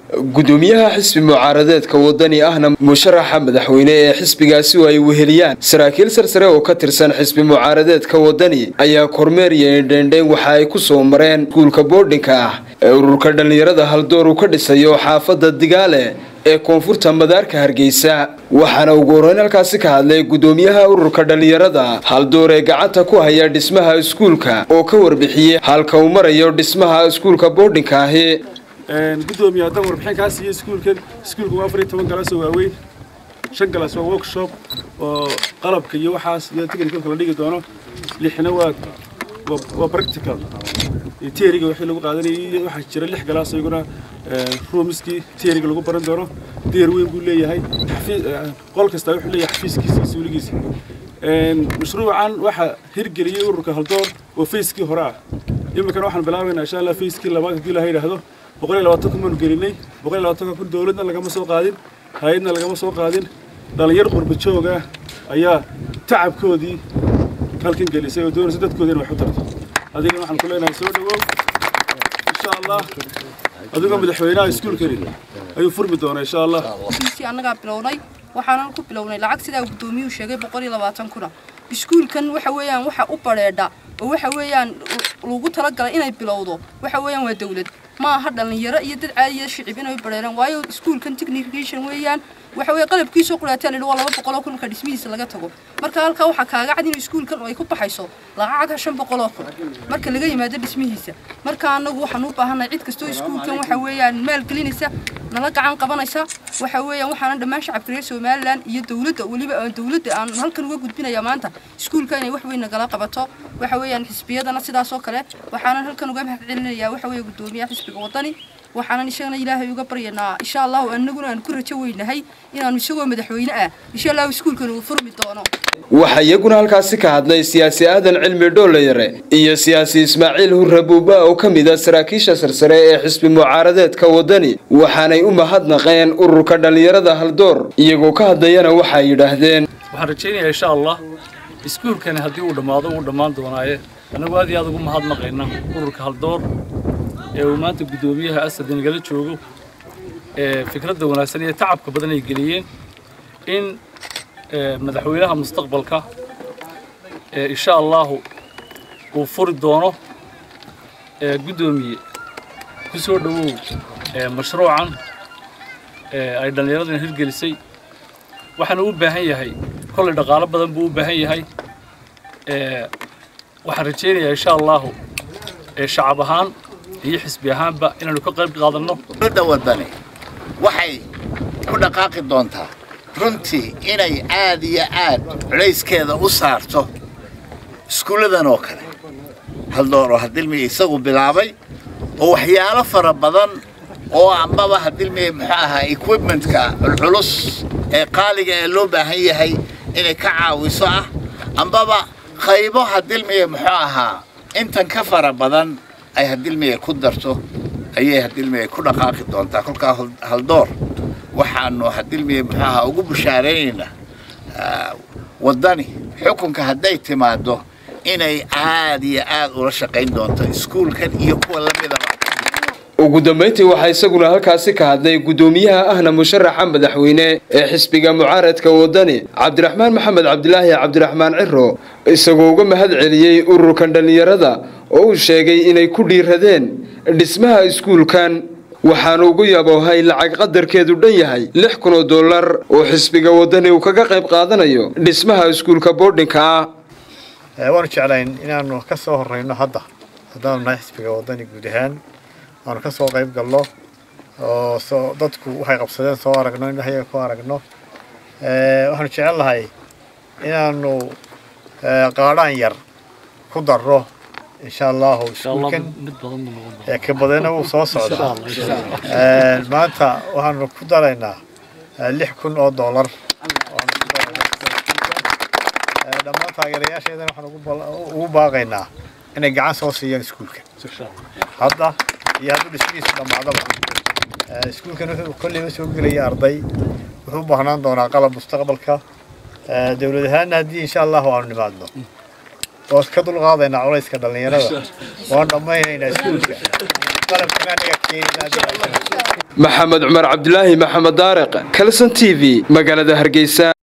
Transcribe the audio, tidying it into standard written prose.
gudoomiyaha xisbi mucaaradeedka wadani ahna musharaxa madaxweyne ee xisbigaasi ay weheliyaan saraakiil sarsare oo ka tirsan xisbi mucaaradeedka wadani ayaa kormeer iyo indheendheyn waxa ay ku soo mareen iskuulka boardinka ah ee ururka dhalinyarada haldoor uu ka dhisayo xaafadda Digaale ee koonfurta madaarka Hargeysa waxaana ugu horeyn halkaasi ka hadlay gudoomiyaha ururka dhalinyarada haldoor ee gacanta ku haya dhismaha iskuulka oo ka warbixiyay halka uu marayo dhismaha iskuulka boardinka ah gudoomiyaha dan warbixin kaas iyo iskuulku waa 14 galaas oo waaweyn 5 galaas oo workshop oo qalabka iyo waxaas iyo technical la dhigi doono lixna waa practical theory-ga wixii lagu qaadanayay waxa jira 6 galaas iyaguna roomski theory-ga lagu baran doono deer weyn buu leeyahay qol kasta wuxuu leeyahay xafiiskiisa suuligiisa mashruucan waxa hirgeliyay ururka haldoor oo feeskii hore ah imika waxaan bilaabaynaa insha Allah feeskii labaad hadii la yiraahdo 120 kun gelinay 120 kun dawladna lagama soo qaadin hay'adna lagama soo qaadin dhalinyar qurba joog ah ayaa tacabkoodii halkan gelisay oo doonaysa dadkoodina wax u tarto adiga waxaan ku leenahay soo dhawow insha Allah adiga madaxweynaha iskuulkani ayuu furmi doonaa insha Allah si anaga bilownay waxaan ku bilownay lacag sida gudoomiyuhu sheegay 120 kun iskuulkan waxa weeyaan waxa u bareedha oo waxa weeyaan lagu talagalay inay bilowdo waxa weeyaan waa dawlad ma aha dhalinyaro iyo dad caadi ah shicib inay bareeraan waayo iskuulkan technical weeyaan waxa weey qalabkiisu quraatay waa 200 kun ka dhismihiisa laga tago marka halka waxa kaaga cad in iskuulkan ay ku baxayso lacag 500 kun marka laga yimaado dhismihiisa marka anagu waxaan u baahanahay cid kasto iskuulkan waxa weeyaan meel gelinaysa nala gacan qabanaysa waxa weeyaan waxaan dhamaan shacabka Soomaaliland iyo dawladda waliba dawladda aan halkan uga gudbinaya maanta iskuulkan ay wax weyn nagala qabato waxa weeyaan xisbiyadana sidaas oo kale waxaan halkan uga mahadcelinayaa waxa weey gudoomiyaha xisbiga wadani waxaan sheegnay Ilaahay uga baryanaa insha Allah annaguna aan ku rajo weynahay inaan isagoo madaxweyne ah insha Allah iskuulkan uu furmi doono waxa iyaguna halkaasi ka hadlay siyaasi aadan cilmi dhooleyre iyo siyaasi Ismaaciil Hurrabuuba oo kamid ah saraakiisha sarsare ee xisbi mucaaradeedka wadani waxaanay u mahadnaqeen ururka dhalinyarada haldoor iyagoo ka hadlayana waxa ay yiraahdeen waxaan rajaynayaa insha Allah iskuulkan hadii uu dhamaado uu dhamaan doonaaye anagu aad iyo aad ugu mahadnaqayna ururka haldoor ee uu maanta gudoomiyaha asad nagala joogo fikradda wanaagsan iyo tacabka badan ay geliyeen in madaxweynaha mustaqbalka insha Allah uu furi doono gudoomiye ku soo dhawow mashruucan ay dhalinyarada hirgelisay waxaan u baahan yahay kulli dhaqaale badan buu u baahan yahay waxaan rajaynayaa insha Allah shacab ahaan iyo xisbi ahaanba inaanu ka qayb qaadano dawladda wadani waxay ku dhaqaaqi doontaa runtii inay aad iyo aad culayskeeda u saarto iskuuladan oo kale haldoor oo hadilmi isagu bilaabay oo waxyaalo fara badan oo ambaba hadilmi muxuu ahaa equipmentka culus ee qaaliga ee loo baahan yahay inay ka caawiso ah ambaba qaybo hadilmi muxuu ahaa intan ka fara badan ay hadilmi ku darto ayay hadilmi ku dhaqaaqi doontaa kolka haldoor waxaanu hadilmi maxaa ugu bushaareynaa wadani xukunka haday timaado inay aad iyo aad ula shaqeyn doonto iskuulkan iyo kuwa la midaba ugu dambeyntii waxa isaguna halkaasi ka hadlay gudoomiyaha ahna musharaxa madaxweyne ee xisbiga mucaaradka wadani Cabdiraxmaan Maxamed Cabdilaahi Cabdiraxmaan Ciro isagoo uga mahad celiyay ururkan dhalinyarada oo uu sheegay inay ku dhiiradeen dhismaha iskuulkan waxaan ugu yaboohay lacag qadarkeedu dhan yahay $6,000 oo xisbiga wadani uu kaga qayb qaadanayo dhismaha iskuulka boardinka waan jeclayn inaanu ka soo horeyno haddaan nahay xisbiga wadani guud ahaan aan ka soo qayb galno oo dadku waxay qabsadeen soo aragno indhahay ku aragno waxaan jecelahay inaanu qaadaan yar ku daro insha Allah iskuulkan كبدنا وصوص ما أنت وهن كدرنا اللي حكون $1 لما تاجريا شيء ده نحن وباقينا إن جعان صوصية سكولك هذا يهدو السبيس لما عضله سكولك كل يوم سوق لي أرضي وهو بهنا دونا قلب مستقبلك دولة هذه إن شاء الله وعن بعدنا واسكتوا الغاضين عريس كذا اللي يرى وانا ما هنا سكولك قلب كمان يكفي maxamed cumar cabdilaahi maxamed daariq kalson TV magaalada Hargeysa.